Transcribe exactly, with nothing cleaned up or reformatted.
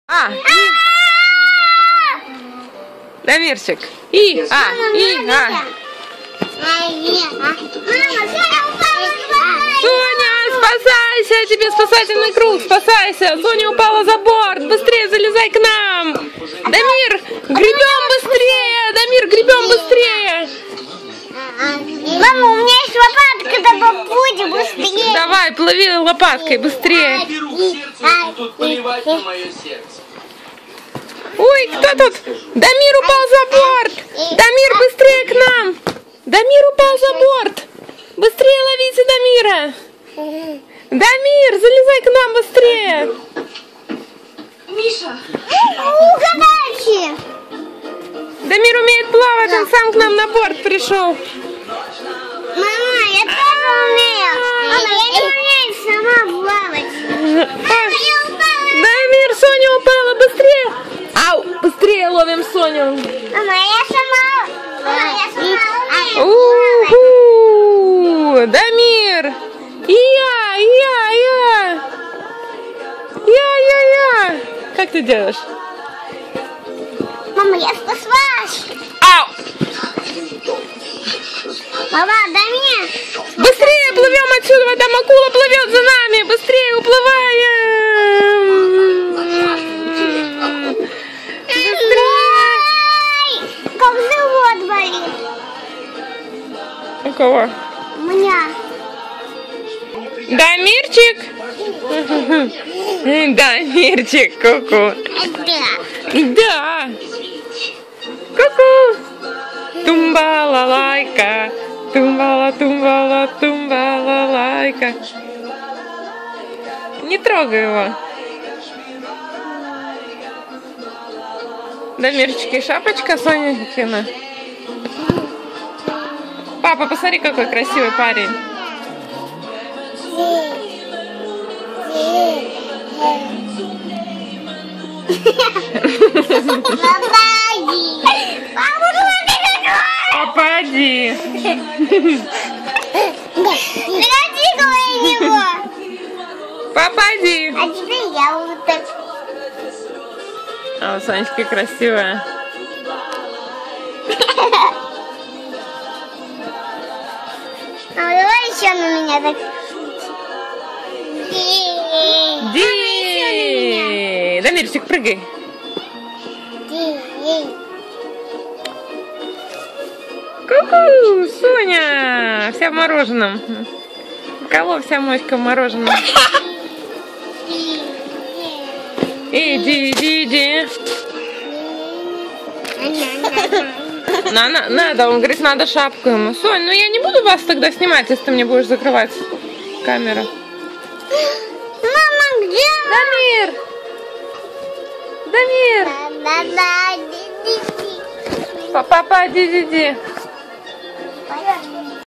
А, и... Дамирчик. И, а, и, а. Соня, спасайся! Тебе спасательный круг, спасайся! Соня упала за борт! Быстрее залезай к нам! Дамир, гребем быстрее! Дамир, гребем быстрее! Мама, у меня есть лопатка, давай будем быстрее! Давай, плыви лопаткой, быстрее! Ой, кто тут? Дамир упал за борт! Дамир, быстрее к нам! Дамир упал за борт! Быстрее ловите Дамира! Дамир, залезай к нам быстрее! Миша! Угадайте! Дамир умеет плавать, он сам к нам на борт пришел. Мама, я тоже умею! Мама, я не умею сама плавать! Мама, я упала! Дамир, Соня упала, быстрее! Ау, быстрее ловим Соню! Мама, я сама... Мама, я сама умею! У-ху! Дамир! Я, я, я! Я, я, я! Как ты делаешь? Мама, я спаслась! Ау! Мама, Дамир! Быстрее плывем отсюда, там акула плывет за нами! Быстрее уплываем! Быстрее! Как живот болит! У кого? У меня! Дамирчик! Дамирчик, ку-ку! Да! Ку-ку! Тумба-ла-лайка! Тумба-ла-тумба-ла, тумба-ла-лайка! Не трогай его! Дамирчики, шапочка Сонькина. Папа, посмотри, какой красивый парень. Попади. Попади. А теперь я вот так. А у Сонечки красивая. А давай еще на меня так. Ди! Дамирчик, прыгай. Ку-ку, Соня! Вся в мороженом. У кого вся моська в мороженом? Иди, иди, иди. Надо, надо, он говорит, надо шапку ему. Сонь, ну я не буду вас тогда снимать, если ты мне будешь закрывать камеру. Мама, где? Дамир! Дамир! Папа, ди-ди-ди.